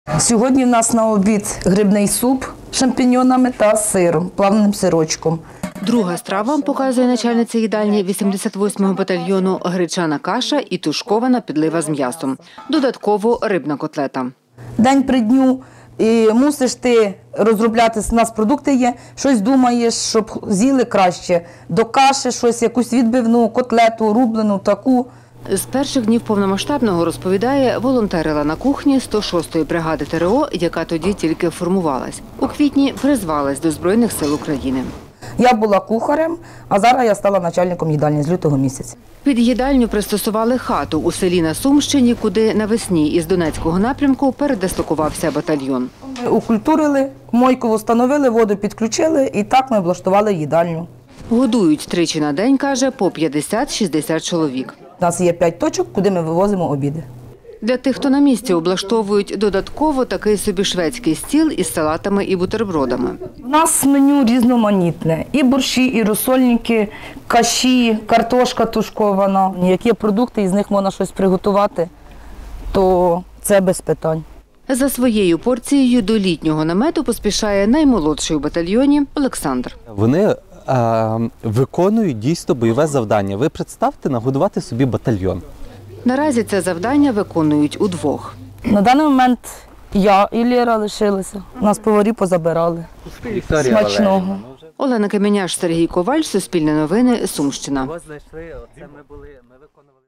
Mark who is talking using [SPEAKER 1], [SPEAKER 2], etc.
[SPEAKER 1] Сьогодні в нас на обід грибний суп з шампіньонами та сиром, плавним сирочком.
[SPEAKER 2] Друга страва, показує начальниця їдальні 88-го батальйону, гречана каша і тушкована підлива з м'ясом. Додатково рибна котлета.
[SPEAKER 1] День при дню і мусиш ти розробляти, у нас продукти є, щось думаєш, щоб з'їли краще. До каші щось, якусь відбивну, котлету, рублену, таку.
[SPEAKER 2] З перших днів повномасштабного, розповідає, волонтерила на кухні 106-ї бригади ТРО, яка тоді тільки формувалась. У квітні призвалась до Збройних сил України.
[SPEAKER 1] Я була кухарем, а зараз я стала начальником їдальні з лютого місяця.
[SPEAKER 2] Під їдальню пристосували хату у селі на Сумщині, куди навесні із Донецького напрямку передислокувався батальйон.
[SPEAKER 1] Ми укультурили, мойку встановили, воду підключили і так ми облаштували їдальню.
[SPEAKER 2] Годують тричі на день, каже, по 50-60 чоловік.
[SPEAKER 1] У нас є 5 точок, куди ми вивозимо обіди.
[SPEAKER 2] Для тих, хто на місці, облаштовують додатково такий собі шведський стіл із салатами і бутербродами.
[SPEAKER 1] У нас меню різноманітне. І борщі, і розсольники, каші, картошка тушкована. Які продукти, із них можна щось приготувати, то це без питань.
[SPEAKER 2] За своєю порцією до літнього намету поспішає наймолодший у батальйоні Олександр.
[SPEAKER 3] Вони виконують дійсно бойове завдання. Ви представте, нагодувати собі батальйон.
[SPEAKER 2] Наразі це завдання виконують удвох.
[SPEAKER 1] На даний момент я і Лєра лишилися. Нас поварі позабирали. Смачного.
[SPEAKER 2] Олена Каменяш, Сергій Коваль, Суспільне новини, Сумщина.
[SPEAKER 3] Ми виконували